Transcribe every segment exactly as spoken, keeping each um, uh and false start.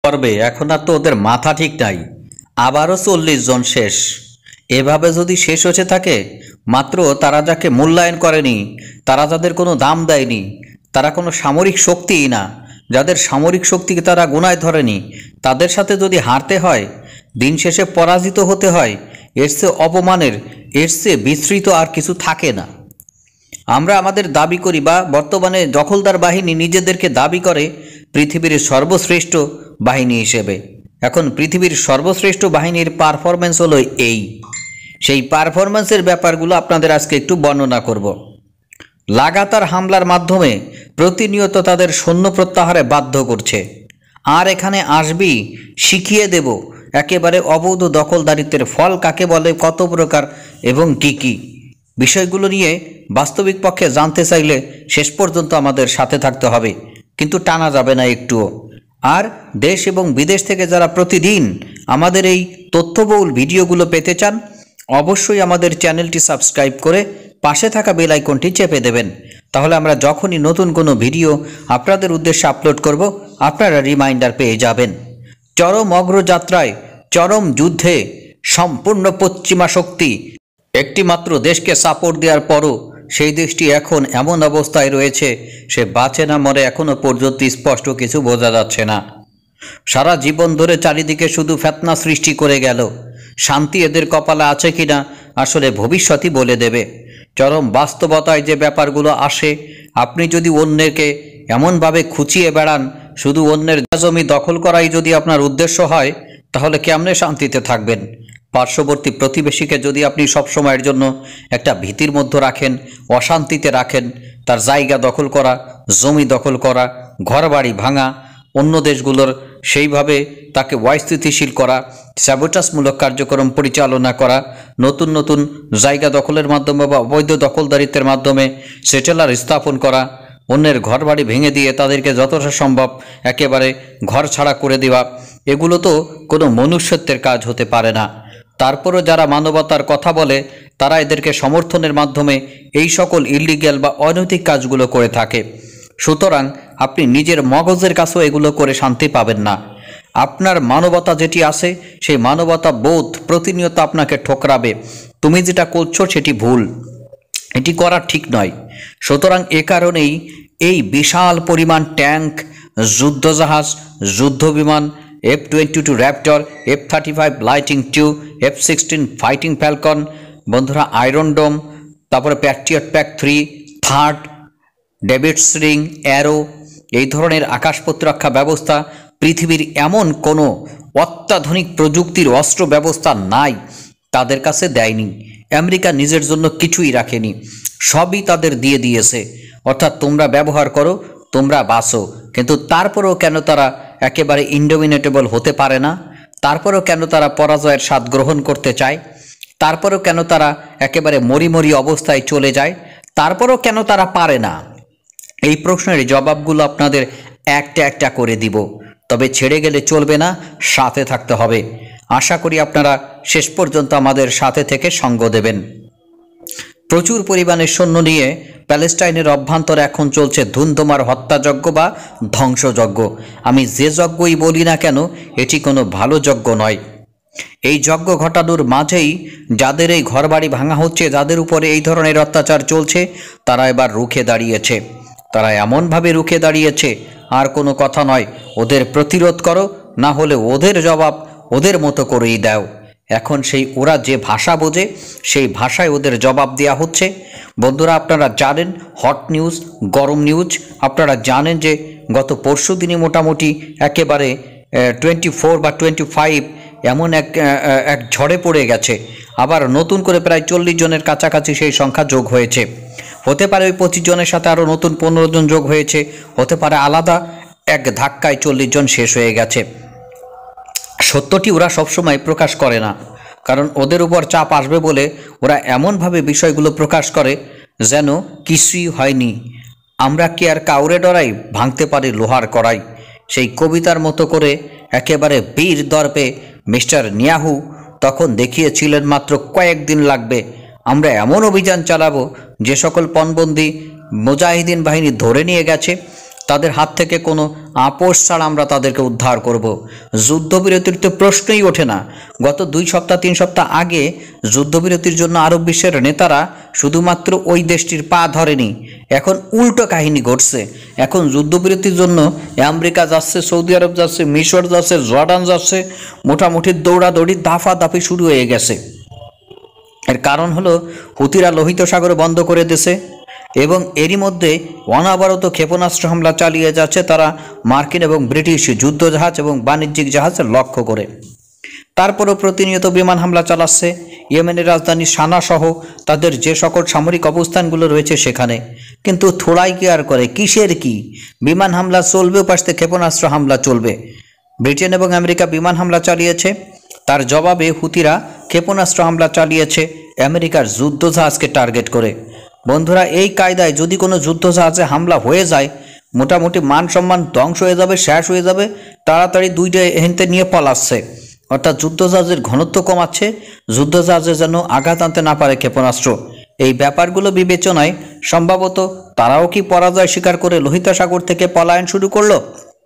করবে, এখন আর তো ওদের মাথা ঠিক নাই। আবারও চল্লিশ জন শেষ। এভাবে যদি শেষ হতে থাকে, মাত্র তারা যাকে মূল্যায়ন করেনি, তারা যাদের কোনো দাম দেয়নি, তারা কোনো সামরিক শক্তিই না, যাদের সামরিক শক্তিকে তারা গোনায় ধরেনি, তাদের সাথে যদি হারতে হয়, দিন শেষে পরাজিত হতে হয়, এর চেয়ে অপমানের, এর চেয়ে বিস্তৃত আর কিছু থাকে না। আমরা আমাদের দাবি করি, বা বর্তমানে দখলদার বাহিনী নিজেদেরকে দাবি করে পৃথিবীর সর্বশ্রেষ্ঠ বাহিনী হিসেবে। এখন পৃথিবীর সর্বশ্রেষ্ঠ বাহিনীর পারফরমেন্স হলো এই। সেই পারফরমেন্সের ব্যাপারগুলো আপনাদের আজকে একটু বর্ণনা করব। লাগাতার হামলার মাধ্যমে প্রতিনিয়ত তাদের সৈন্য প্রত্যাহারে বাধ্য করছে। আর এখানে আসবি, শিখিয়ে দেব একেবারে অবৈধ দখলদারিত্বের ফল কাকে বলে, কত প্রকার এবং কী কী বিষয়গুলো নিয়ে বাস্তবিক পক্ষে জানতে চাইলে শেষ পর্যন্ত আমাদের সাথে থাকতে হবে, কিন্তু টানা যাবে না একটুও। আর দেশ এবং বিদেশ থেকে যারা প্রতিদিন আমাদের এই তথ্যবহুল ভিডিওগুলো পেতে চান, অবশ্যই আমাদের চ্যানেলটি সাবস্ক্রাইব করে পাশে থাকা বেল আইকনটি চেপে দেবেন। তাহলে আমরা যখনই নতুন কোনো ভিডিও আপনাদের উদ্দেশ্যে আপলোড করব, আপনারা রিমাইন্ডার পেয়ে যাবেন। চরম অগ্রযাত্রায়, চরম যুদ্ধে সম্পূর্ণ পশ্চিমা শক্তি একটি মাত্র দেশকে সাপোর্ট দেওয়ার পরও সেই দেশটি এখন এমন অবস্থায় রয়েছে, সে বাঁচে না মরে এখনও পর্যন্ত স্পষ্ট কিছু বোঝা যাচ্ছে না। সারা জীবন ধরে চারিদিকে শুধু ফেতনা সৃষ্টি করে গেল। শান্তি এদের কপালে আছে কিনা আসলে ভবিষ্যতই বলে দেবে। চরম বাস্তবতায় যে ব্যাপারগুলো আসে, আপনি যদি অন্যকে এমনভাবে খুঁচিয়ে বেড়ান, শুধু অন্যের জমি দখল করাই যদি আপনার উদ্দেশ্য হয়, তাহলে কেমনে শান্তিতে থাকবেন? পার্শ্ববর্তী প্রতিবেশীকে যদি আপনি সবসময়ের জন্য একটা ভীতির মধ্যে রাখেন, অশান্তিতে রাখেন, তার জায়গা দখল করা, জমি দখল করা, ঘরবাড়ি ভাঙা, অন্য দেশগুলোর সেইভাবে তাকে অস্থিতিশীল করা, স্যাবোটাজমূলক কার্যক্রম পরিচালনা করা, নতুন নতুন জায়গা দখলের মাধ্যমে বা অবৈধ দখলদারিত্বের মাধ্যমে সেটেলার স্থাপন করা, অন্যের ঘরবাড়ি ভেঙে দিয়ে তাদেরকে যতটা সম্ভব একেবারে ঘর ছাড়া করে দেওয়া, এগুলো তো কোনো মনুষ্যত্বের কাজ হতে পারে না। তারপরও যারা মানবতার কথা বলে, তারা এদেরকে সমর্থনের মাধ্যমে এই সকল ইলিগ্যাল বা অনৈতিক কাজগুলো করে থাকে। সুতরাং আপনি নিজের মগজের কাছেও এগুলো করে শান্তি পাবেন না। আপনার মানবতা যেটি আছে, সেই মানবতা বোধ প্রতিনিয়ত আপনাকে ঠোকরাবে, তুমি যেটা করছো সেটি ভুল, এটি করা ঠিক নয়। সুতরাং এ কারণেই এই বিশাল পরিমাণ ট্যাঙ্ক, যুদ্ধজাহাজ, যুদ্ধবিমান, F twenty two raptor, F thirty five lightning two, F sixteen fighting falcon, বন্ধুরা আয়রন ডোম, তারপরে patriot PAC three, third, David's ring, arrow, এই ধরনের আকাশ প্রতিরক্ষা ব্যবস্থা পৃথিবীর এমন কোনো অত্যাধুনিক প্রযুক্তির অস্ত্র ব্যবস্থা নাই তাদের কাছে দেয়নি। আমেরিকা নিজের জন্য কিছুই রাখেনি, সবই তাদের দিয়ে দিয়েছে। অর্থাৎ তোমরা ব্যবহার করো, তোমরা বাঁচো। কিন্তু তারপরেও কেন তারা একেবারে ইনডোমিনেটেবল হতে পারে না? তারপরেও কেন তারা পরাজয়ের স্বাদ গ্রহণ করতে চায়? তারপরেও কেন তারা একেবারে মরিমরি অবস্থায় চলে যায়? তারপরেও কেন তারা পারে না? এই প্রশ্নের জবাবগুলো আপনাদের একটা একটা করে দিব। তবে ছেড়ে গেলে চলবে না, সাথে থাকতে হবে। আশা করি আপনারা শেষ পর্যন্ত আমাদের সাথে থেকে সঙ্গ দেবেন। প্রচুর পরিমাণে সৈন্য নিয়ে প্যালেস্টাইনের অভ্যন্তরে এখন চলছে ধুন্ধুমার হত্যাযজ্ঞ বা ধ্বংসযজ্ঞ। আমি যে যজ্ঞই বলি না কেন, এটি কোনো ভালো যজ্ঞ নয়। এই যজ্ঞ ঘটানোর মাঝেই যাদের এই ঘরবাড়ি ভাঙা হচ্ছে, যাদের উপরে এই ধরনের অত্যাচার চলছে, তারা এবার রুখে দাঁড়িয়েছে। তারা এমনভাবে রুখে দাঁড়িয়েছে, আর কোনো কথা নয়, ওদের প্রতিরোধ করো, না হলে ওদের জবাব ওদের মতো করেই দাও। এখন সেই ওরা যে ভাষা বোঝে, সেই ভাষায় ওদের জবাব দেওয়া হচ্ছে। বন্ধুরা, আপনারা জানেন হট নিউজ, গরম নিউজ, আপনারা জানেন যে গত পরশু দিনে মোটামুটি একেবারে টোয়েন্টি ফোর বা টোয়েন্টি ফাইভ এমন এক এক ঝড়ে পড়ে গেছে। আবার নতুন করে প্রায় চল্লিশ জনের কাছাকাছি সেই সংখ্যা যোগ হয়েছে। হতে পারে ওই পঁচিশ জনের সাথে আরও নতুন পনেরো জন যোগ হয়েছে, হতে পারে আলাদা এক ধাক্কায় চল্লিশ জন শেষ হয়ে গেছে। সত্যটি ওরা সবসময় প্রকাশ করে না, কারণ ওদের উপর চাপ আসবে বলে ওরা এমনভাবে বিষয়গুলো প্রকাশ করে যেন কিছুই হয়নি। আমরা কি আর কাউরে ডরাই, ভাঙতে পারি লোহার কড়াই। সেই কবিতার মতো করে একেবারে বীর দর্পে মিস্টার নিয়াহু তখন দেখিয়েছিলেন মাত্র কয়েকদিন লাগবে, আমরা এমন অভিযান চালাবো যে সকল পণবন্দি মুজাহিদিন বাহিনী ধরে নিয়ে গেছে তাদের হাত থেকে কোনো আপোষ ছাড়া আমরা তাদেরকে উদ্ধার করব। যুদ্ধবিরতির তো প্রশ্নই ওঠে না। গত দুই সপ্তাহ তিন সপ্তাহ আগে যুদ্ধবিরতির জন্য আরব বিশ্বের নেতারা শুধুমাত্র ওই দেশটির পা ধরেনি, এখন উল্টো কাহিনী ঘটছে। এখন যুদ্ধবিরতির জন্য আমেরিকা যাচ্ছে, সৌদি আরব যাচ্ছে, মিশর যাচ্ছে, জর্ডান যাচ্ছে, মোটামুটি দৌড়াদৌড়ি দাফাদাফি শুরু হয়ে গেছে। এর কারণ হলো হুতিরা লোহিত সাগরে বন্ধ করে দিয়েছে এবং এরই মধ্যে অনাবরত ক্ষেপণাস্ত্র হামলা চালিয়ে যাচ্ছে তারা মার্কিন এবং ব্রিটিশ যুদ্ধজাহাজ এবং বাণিজ্যিক জাহাজের লক্ষ্য করে। তারপরও প্রতিনিয়ত বিমান হামলা চালাচ্ছে ইয়েমেনের রাজধানী সানা সহ তাদের যে সকল সামরিক অবস্থানগুলো রয়েছে সেখানে। কিন্তু থোড়াই কেয়ার করে, কিসের কি? বিমান হামলা চলবে, ওপাশ থেকে ক্ষেপণাস্ত্র হামলা চলবে। ব্রিটেন এবং আমেরিকা বিমান হামলা চালিয়েছে, তার জবাবে হুতিরা ক্ষেপণাস্ত্র হামলা চালিয়েছে আমেরিকার যুদ্ধজাহাজকে টার্গেট করে। বন্ধুরা, এই কায়দায় যদি কোনো যুদ্ধজাহাজে হামলা হয়ে যায়, মোটামুটি মান সম্মান ধ্বংস হয়ে যাবে, শেষ হয়ে যাবে। তাড়াতাড়ি দুইটা হেনতে নিয়ে পালাচ্ছে, অর্থাৎ যুদ্ধজাহাজের ঘনত্ব কমাচ্ছে, যুদ্ধজাহাজে যেন আঘাত আনতে না পারে ক্ষেপণাস্ত্র। এই ব্যাপারগুলো বিবেচনায় সম্ভবত তারাও কি পরাজয় স্বীকার করে লোহিত সাগর থেকে পলায়ন শুরু করলো?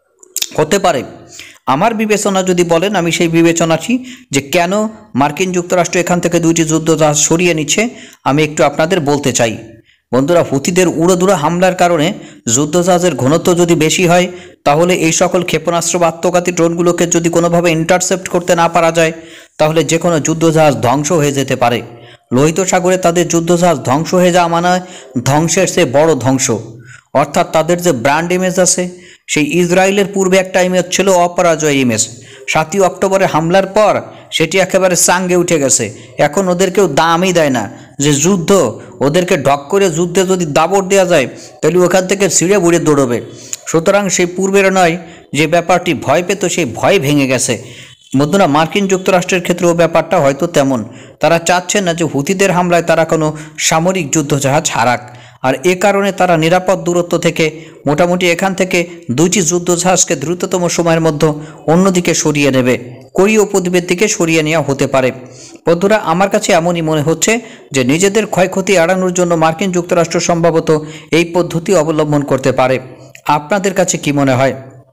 হতে পারে। আমার বিবেচনা যদি বলেন, আমি সেই বিবেচনাটি যে কেন মার্কিন যুক্তরাষ্ট্র এখান থেকে দুইটি যুদ্ধজাহাজ সরিয়ে নিচ্ছে আমি একটু আপনাদের বলতে চাই। বন্ধুরা, হুতিদের উড়োদুরা হামলার কারণে যুদ্ধজাহাজের ঘনত্ব যদি বেশি হয়, তাহলে এই সকল ক্ষেপণাস্ত্র বা আত্মঘাতী ড্রোনগুলোকে যদি কোনোভাবে ইন্টারসেপ্ট করতে না পারা যায়, তাহলে যে কোনো যুদ্ধজাহাজ ধ্বংস হয়ে যেতে পারে। লোহিত সাগরে তাদের যুদ্ধজাহাজ ধ্বংস হয়ে যাওয়া মানে ধ্বংসের চেয়ে বড় ধ্বংস। অর্থাৎ তাদের যে ব্র্যান্ড ইমেজ আছে, সেই ইসরায়েলের পূর্বে একটা ইমেজ ছিল অপরাজয় ইমেজ। সাতই অক্টোবরে হামলার পর সেটি একেবারে চাঙ্গে উঠে গেছে। এখন ওদের কেউ দামই দেয় না যে যুদ্ধ, ওদেরকে ঢক করে যুদ্ধে যদি দাবড় দেওয়া যায় তাহলে ওখান থেকে ছিঁড়ে বুড়ে দৌড়বে। সুতরাং সেই পূর্বের নয় যে ব্যাপারটি ভয় পেত, সেই ভয় ভেঙে গেছে। বন্ধুরা, মার্কিন যুক্তরাষ্ট্রের ক্ষেত্রেও ব্যাপারটা হয়তো তেমন। তারা চাচ্ছেন না যে হুতিদের হামলায় তারা কোনো সামরিক যুদ্ধজাহাজ হারাক, আর এ কারণে তারা নিরাপদ দূরত্ব থেকে মোটামুটি এখান থেকে দুইটি যুদ্ধজাহাজকে দ্রুততম সময়ের মধ্যে অন্যদিকে সরিয়ে নেবে, কোরীয় উপদ্বীপের দিকে সরিয়ে নেওয়া হতে পারে। বন্ধুরা, আমার কাছে এমনই মনে হচ্ছে যে নিজেদের ক্ষয়ক্ষতি এড়ানোর জন্য মার্কিন যুক্তরাষ্ট্র সম্ভবত এই পদ্ধতি অবলম্বন করতে পারে। আপনাদের কাছে কি মনে হয়?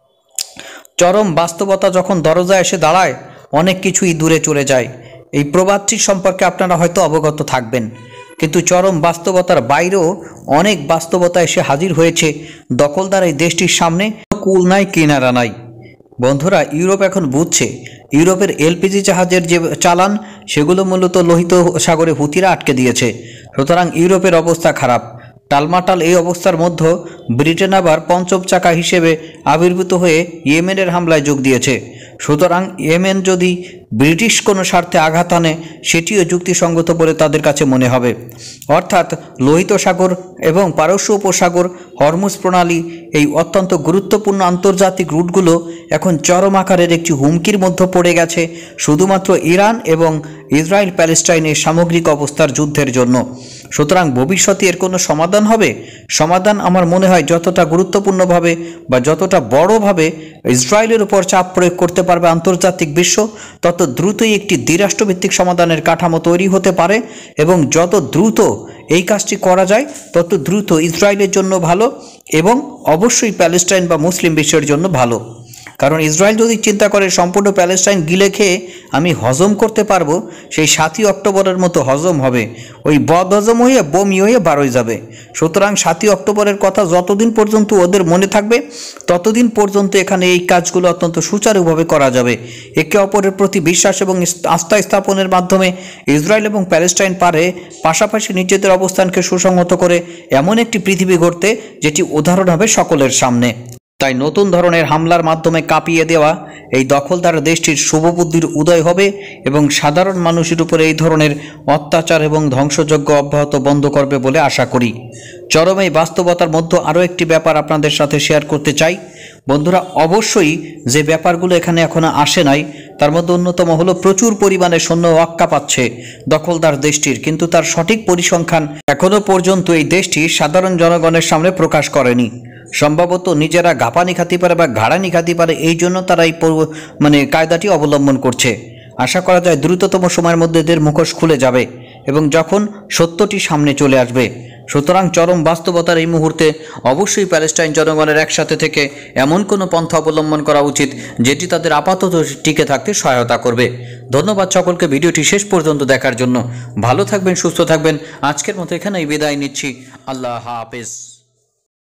চরম বাস্তবতা যখন দরজায় এসে দাঁড়ায়, অনেক কিছুই দূরে চলে যায়। এই প্রবাদটির সম্পর্কে আপনারা হয়তো অবগত থাকবেন, কিন্তু চরম বাস্তবতার বাইরেও অনেক বাস্তবতা এসে হাজির হয়েছে দখলদার এই দেশটির সামনে। কুল নাই, কিনারা নাই। বন্ধুরা, ইউরোপ এখন বুঝছে ইউরোপের এলপিজি জাহাজের যে চালান সেগুলো মূলত লোহিত সাগরে হুতিরা আটকে দিয়েছে। সুতরাং ইউরোপের অবস্থা খারাপ, টালমাটাল। এই অবস্থার মধ্যে ব্রিটেন আবার পঞ্চম চাকা হিসেবে আবির্ভূত হয়ে ইয়েমেনের হামলায় যোগ দিয়েছে। সুতরাং ইয়েমেন যদি ব্রিটিশ কোনো স্বার্থে আঘাত আনে, সেটিও যুক্তিসঙ্গত বলে তাদের কাছে মনে হবে। অর্থাৎ লোহিত সাগর এবং পারস্য উপসাগর, হরমুজ প্রণালী, এই অত্যন্ত গুরুত্বপূর্ণ আন্তর্জাতিক রুটগুলো এখন চরম আকারের একটি হুমকির মধ্যে পড়ে গেছে শুধুমাত্র ইরান এবং ইসরায়েল প্যালেস্টাইনের সামগ্রিক অবস্থার যুদ্ধের জন্য। সুতরাং ভবিষ্যতে এর কোনো সমাধান হবে? সমাধান আমার মনে হয় যতটা গুরুত্বপূর্ণভাবে বা যতটা বড়ভাবে ইসরায়েলের উপর চাপ প্রয়োগ করতে পারবে আন্তর্জাতিক বিশ্ব, তত দ্রুতই একটি দ্বিরাষ্ট্রভিত্তিক সমাধানের কাঠামো তৈরি হতে পারে। এবং যত দ্রুত এই কাজটি করা যায় তত দ্রুত ইসরায়েলের জন্য ভালো এবং অবশ্যই প্যালেস্টাইন বা মুসলিম বিশ্বের জন্য ভালো। কারণ ইসরায়েল যদি চিন্তা করে সম্পূর্ণ প্যালেস্টাইন গিলে খেয়ে আমি হজম করতে পারবো, সেই সাতই অক্টোবরের মতো হজম হবে, ওই বদ হজম হয়ে বমি হয়ে বারোয় যাবে। সুতরাং সাতই অক্টোবরের কথা যতদিন পর্যন্ত ওদের মনে থাকবে ততদিন পর্যন্ত এখানে এই কাজগুলো অত্যন্ত সুচারুভাবে করা যাবে। একে অপরের প্রতি বিশ্বাস এবং আস্থা স্থাপনের মাধ্যমে ইসরায়েল এবং প্যালেস্টাইন পারে পাশাপাশি নিজেদের অবস্থানকে সুসংহত করে এমন একটি পৃথিবী গড়তে যেটি উদাহরণ হবে সকলের সামনে। তাই নতুন ধরনের হামলার মাধ্যমে কাঁপিয়ে দেওয়া এই দখলদার দেশটির শুভবুদ্ধির উদয় হবে এবং সাধারণ মানুষের উপরে এই ধরনের অত্যাচার এবং ধ্বংসযজ্ঞ অব্যাহত বন্ধ করবে বলে আশা করি। চরম এই বাস্তবতার মধ্যে আরও একটি ব্যাপার আপনাদের সাথে শেয়ার করতে চাই। বন্ধুরা, অবশ্যই যে ব্যাপারগুলো এখানে এখনো আসে নাই তার মধ্যে অন্যতম হলো প্রচুর পরিমাণে সৈন্য অক্কা পাচ্ছে দখলদার দেশটির, কিন্তু তার সঠিক পরিসংখ্যান এখনো পর্যন্ত এই দেশটি সাধারণ জনগণের সামনে প্রকাশ করেনি। সম্ভবত নিজেরা গাপানি খাতি পারে বা ঘাড়ানি খাতি পারে, এই জন্য তারা এই মানে কায়দাটি অবলম্বন করছে। আশা করা যায় দ্রুততম সময়ের মধ্যে এদের মুখোশ খুলে যাবে এবং যখন সত্যটি সামনে চলে আসবে সুতরাং চরম বাস্তবতার এই মুহূর্তে অবশ্যই প্যালেস্টাইন জনগণের একসাথে থেকে এমন কোনো পন্থা অবলম্বন করা উচিত যেটি তাদের আপাতত টিকে থাকতে সহায়তা করবে। ধন্যবাদ সকলকে ভিডিওটি শেষ পর্যন্ত দেখার জন্য। ভালো থাকবেন, সুস্থ থাকবেন। আজকের মতো এখানেই বিদায় নিচ্ছি। আল্লাহ হাফেজ।